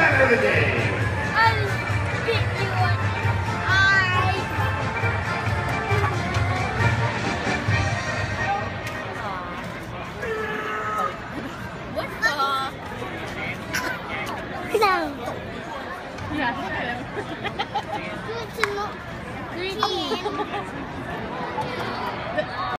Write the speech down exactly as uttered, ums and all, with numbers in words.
winner of the day. I'll beat you on eye. What the? No. Yeah. Good to know. Green.